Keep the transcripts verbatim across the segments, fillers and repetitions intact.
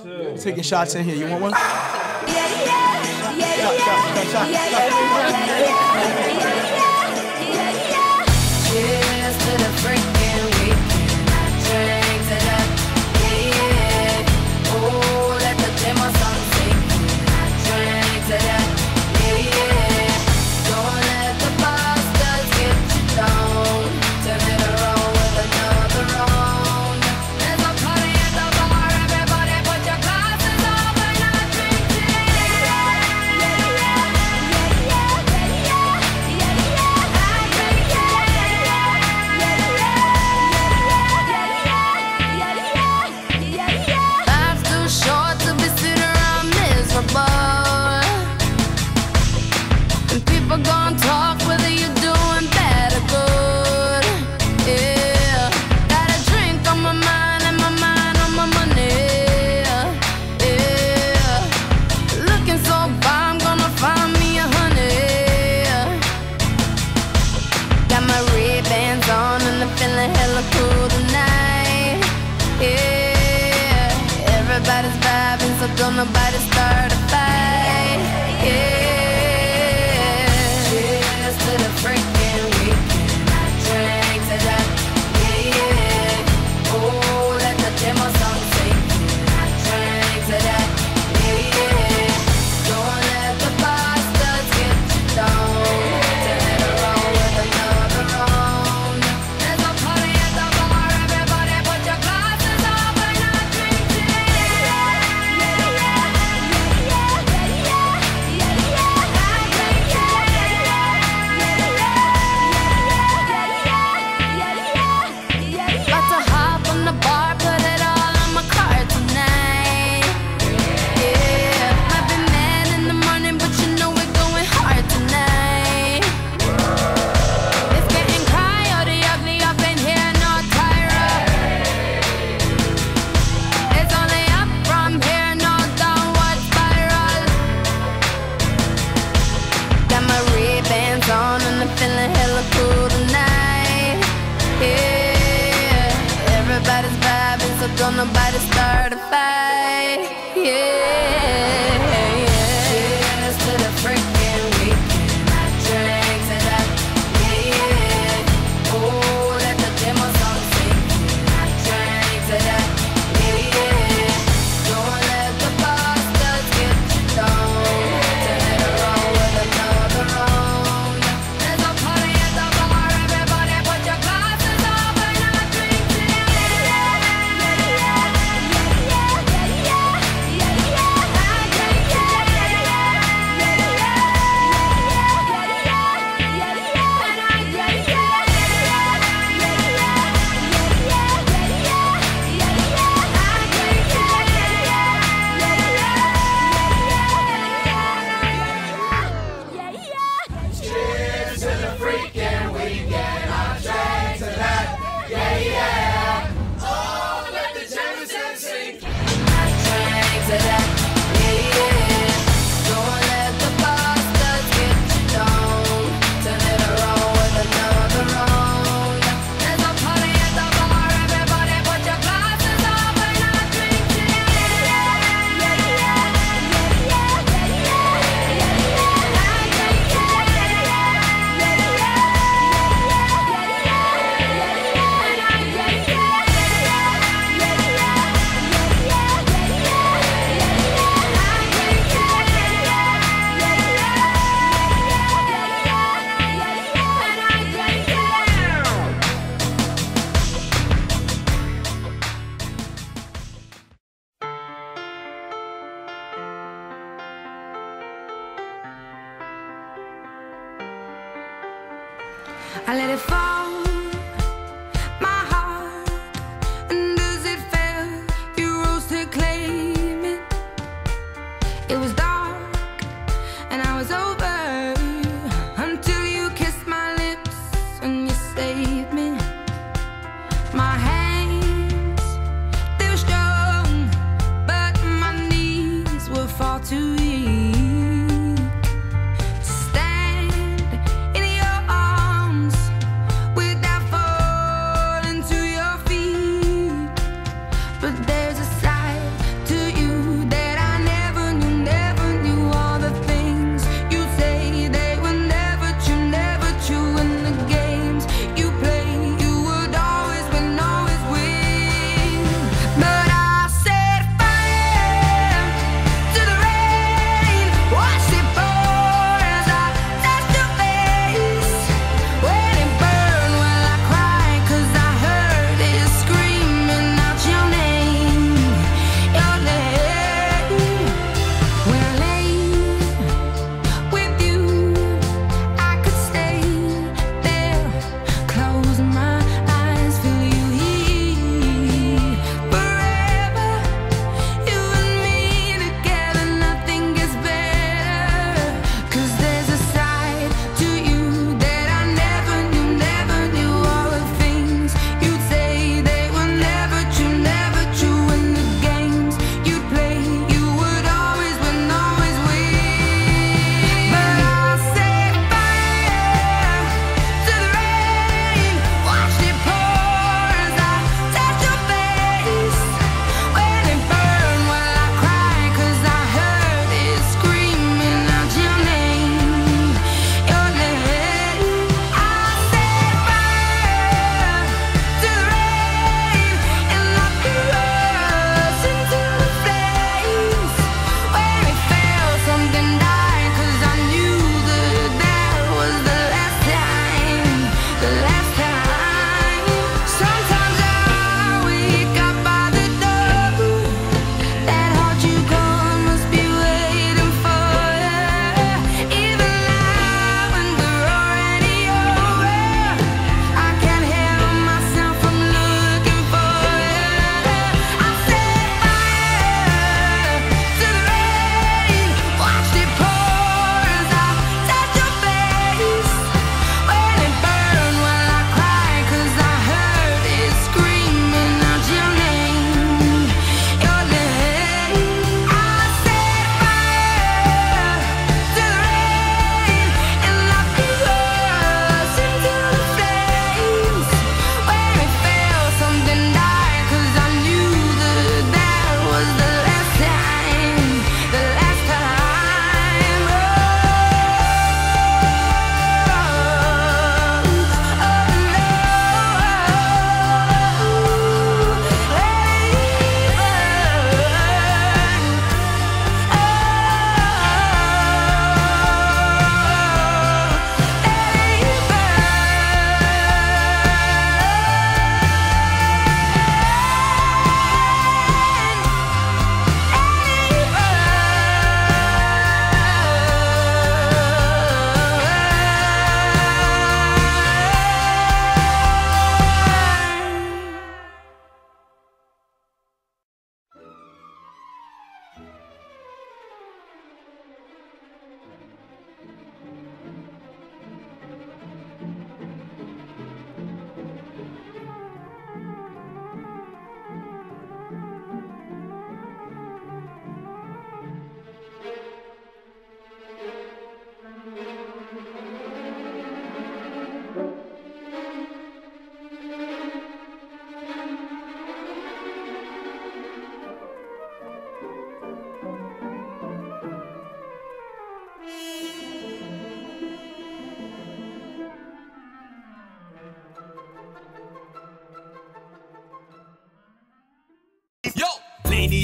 We're taking shots in here. You want one? Yeah, yeah, yeah, yeah, shot, shot, shot, yeah, yeah, yeah, yeah. Cheers to the freaking weekend. I drink to that, yeah, yeah. Oh, let the demo song sing. I drink to that, yeah, yeah. Don't let the bastards get you down. Turn it around with another round. There's a party at the bar. Everybody put your glasses up and I drink to life's too short to be sitting around miserable. And people gon' talk whether you're doing bad or good. Yeah, got a drink on my mind and my mind on my money. Yeah, looking so far, I'm gonna find me a honey. Got my Ray-Bans on and I'm feeling hella cool tonight. Yeah, everybody's vibing, so don't nobody start a fight. Yeah, cheers to the freaking weekend. I drink to that, yeah, yeah. Oh, let the demo song sing. I drink to that, yeah, yeah. Don't let the bastards get you down. Turn it around with another round. There's a party at the bar. Everybody put your glasses up and I drink to about to hop on the bar, put it all on my card tonight. Yeah, might be mad in the morning, but you know we're going hard tonight. It's getting coyote ugly up in here, no Tyra. It's only up from here, no downward spiral. Got my Ray-Bans on and I'm feeling hella cool tonight. Yeah, everybody's vibing, so don't nobody start a fight. Yeah, cheers to the freaking weekend. I drink to that, yeah, yeah. Oh, let the demo song sing. I drink to that, yeah, yeah. Don't let the bastards get you down. Turn it around with another round. There's a party at the bar. Everybody put your glasses up and I drink to Cheers to the freaking weekend. I drank to that, yeah, yeah. Oh, let the Jameson sing. I drank to that, yeah, yeah. Don't let the bastards get you down. Turn it around with another round. There's a party at the bar. Everybody put your glasses up and I drink to I let it fall, my heart, and as it fell, you rose to claim it. It was dark, and I was over, until you kissed my lips, and you saved me. My hands, they were strong, but my knees were far too weak.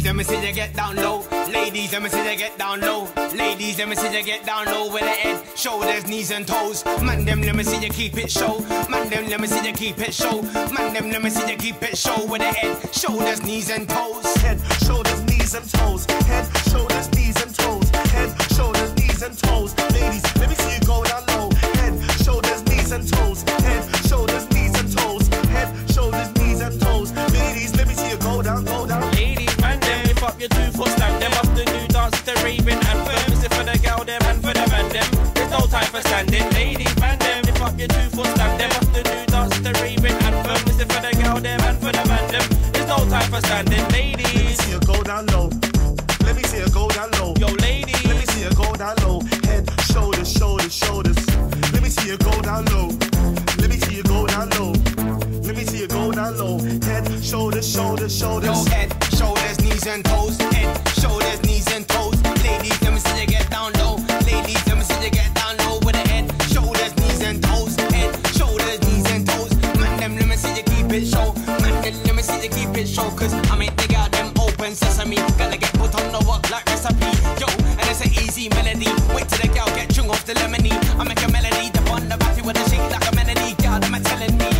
let me see you get down low. Ladies, let me see you get down low. Ladies, let me see you get down low with the head, shoulders, knees and toes. Man, them, let me see you keep it show. Man, them, let me see you keep it show. Man, them, let me see you keep it show with the head, shoulders, knees and toes. Head, shoulders, knees and toes. Head, shoulders, knees and toes. Head, shoulders, knees and toes. Ladies, let me see you go down low. Head, shoulders, knees and toes. Head, shoulders, knees and toes. Head, shoulders, knees and toes. Ladies, let me see you go down, go down. Ladies, man, them lift up your two foot stand. Them off the new dance, the raving anthem. Is it for the girl, them and for the man, them? There's no time for standing. Ladies, man, them lift up your two foot stand. Them off the new dance, the raving anthem. Is it for the girl, them and for the man, them? There's no time for standing. Ladies, let me see you go down low. Let me see you go down low. Yo, ladies, let me see you go down low. Head, shoulders, shoulders, shoulders. Let me see you go down low. Let me see you go down low. Let me see you go down low. Head, shoulders, shoulders, shoulders. Yo, head, shoulders, knees and toes. Head, shoulders, knees and toes. Ladies, let me see you get down low. Ladies, let me see you get down low with the head, shoulders, knees and toes. Head, shoulders, knees and toes. Man, them, let me see you keep it show. Man, them, let me see you keep it show. Cause I make the girl them open sesame. Gotta get put on the work like recipe. Yo, and it's an easy melody. Wait till the girl get chung off the lemony. I make a melody, the one the battery with a shake like a melody. Girl, them are telling me.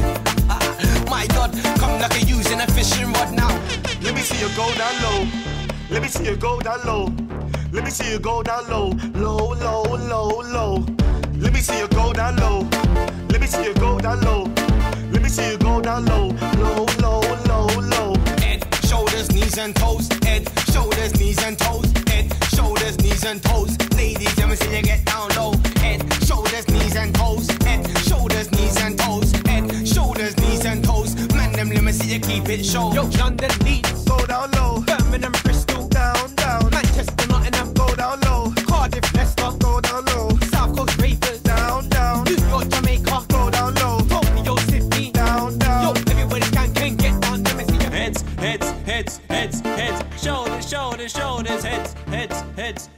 My God, come like a using a fishing rod now. Let me see you go down low. Let me see you go down low. Let me see you go down low. Low, low, low, low. Let me see you go down low. Let me see you go down low. Let me see you go down low. Low, low, low, low. Head, shoulders, knees and toes. Head, shoulders, knees and toes. Head, shoulders, knees and toes. Ladies, let me see you get down low. Head, shoulders, knees and toes. Head, shoulders, knees and toes. Head, shoulders, knees and toes. Man, them, let me see you keep it show. yo, London, Leeds, Go down low. Birmingham, Bristol, Down, down. Manchester, Nottingham, Go down low. Cardiff, Leicester, Go down low. South Coast Ravers, Down, down. New York, Jamaica, Go down low. Tokyo, Sydney, Down, yo, down. everybody can, can get down. Let me see your Heads, heads, heads, heads, heads, shoulders, shoulders, shoulders, heads, heads, heads,